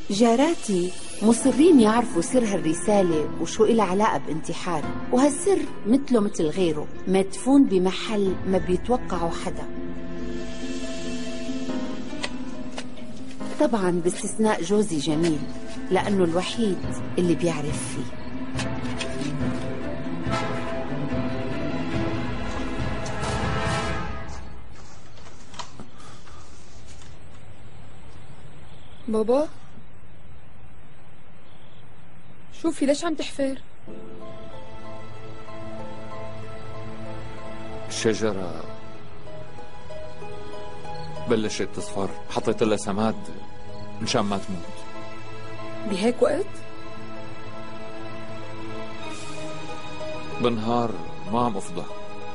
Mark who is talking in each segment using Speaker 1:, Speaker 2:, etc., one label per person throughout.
Speaker 1: جاراتي مصرين يعرفوا سر هالرسالة وشو إلها علاقة بانتحار، وهالسر مثله مثل غيره مدفون بمحل ما بيتوقعه حدا، طبعا باستثناء جوزي جميل لأنه الوحيد اللي بيعرف فيه.
Speaker 2: بابا شوفي ليش عم تحفر؟
Speaker 3: الشجرة بلشت تصفر، حطيت لها سماد مشان ما تموت.
Speaker 2: بهيك وقت؟
Speaker 3: بالنهار ما عم افضى.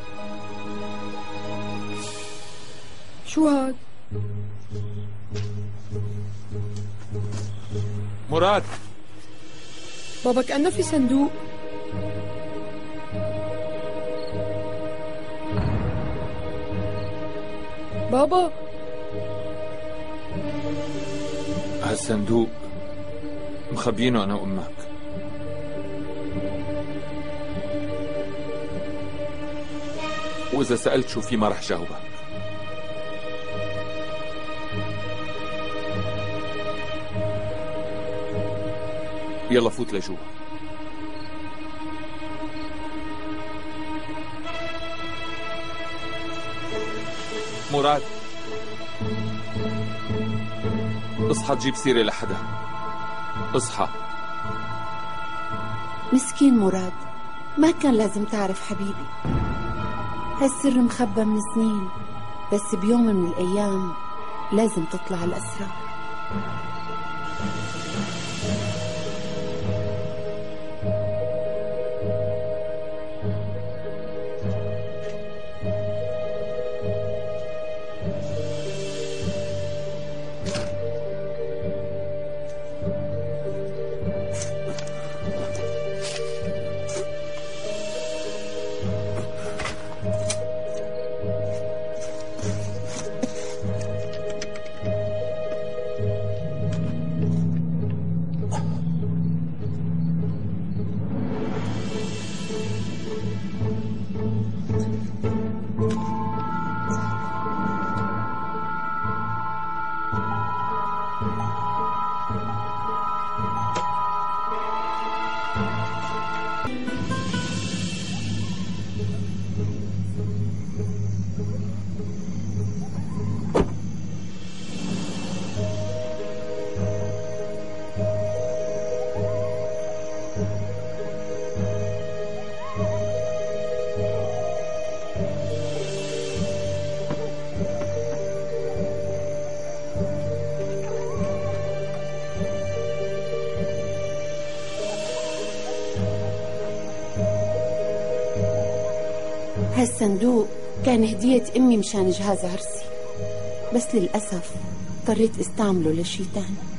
Speaker 2: شو هاد؟
Speaker 3: مراد
Speaker 2: بابا كأنه في صندوق. بابا
Speaker 3: هالصندوق مخبيينه انا وامك. واذا سألت شو في ما رح جاوبك. يلا فوت لجوا. مراد اصحى تجيب سيرة لحدا. اصحى.
Speaker 1: مسكين مراد، ما كان لازم تعرف حبيبي، هالسر مخبى من سنين، بس بيوم من الأيام لازم تطلع الأسرار. هالصندوق كان هدية أمي مشان جهاز عرسي، بس للأسف اضطريت استعمله لشي تاني.